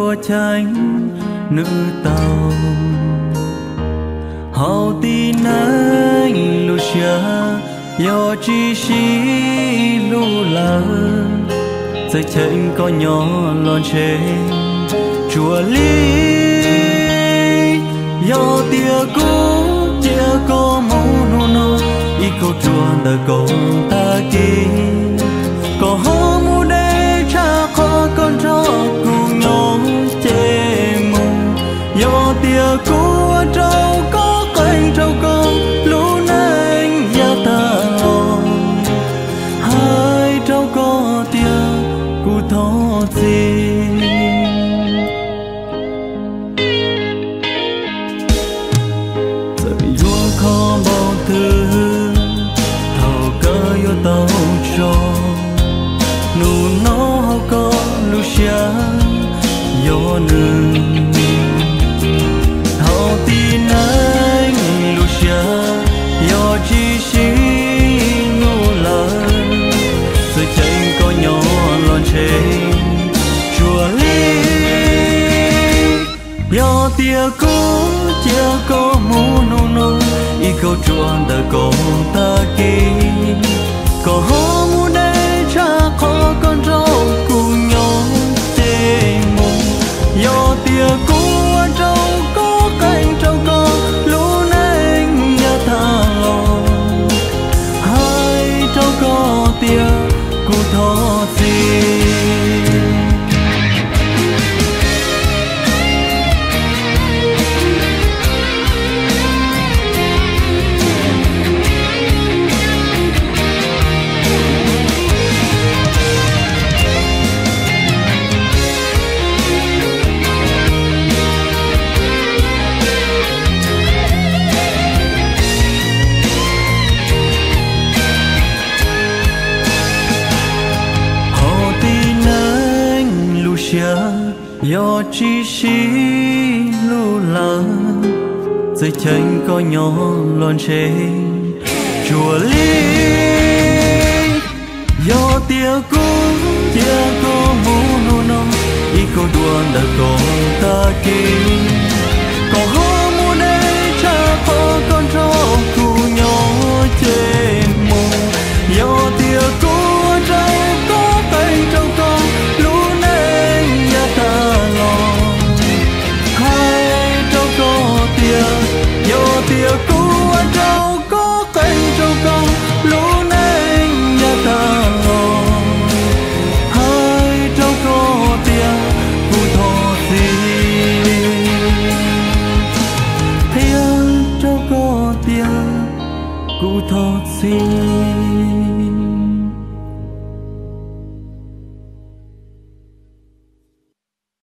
tua tránh nữ tàu hậu tin anh lu xia yo chi xí lu la dây chân có nhỏ lon trên chùa lý yo tia cũ tia có màu nô nô y câu chuan đời con ta kia có hôm mu đây cha khó con cho cùng nhau chê mùng yo tia cũ trâu có cánh trâu con lũ nanh ya ta lòng hai trâu có tia cụ thọ gì khó bao thứ thầu cơ yêu tàu cho nụ nó có lu xia yo nương thầu tin anh lu xia yo chi xí nụ lời rồi chạy có nhỏ lon trên chùa lý yo tia cũ chia có mu nô nô y câu chuan đời con ta kia có hôm mu đây cha khó con trâu cùng nhau chê mùng yo tia cũ trâu có cánh trâu con lũ nanh nhà ta lòng hai trâu có tia cụ thọ gì yo chi xí lu la dây chân có nhỏ lon trên chùa lý yo tia cũ tia có mu nô nô y câu đua đời con ta kia có hôm mu đây cha có con trâu cùng nhau chê mùng yo tia cũ trâu có cánh trâu con lũ nanh nhà ta lòng hai trâu có tia yo tia cũ trâu có cánh trâu con lũ nanh nhà ta lòng hai trâu có tia cụ thọ gì tia trâu có tia cụ thọ gì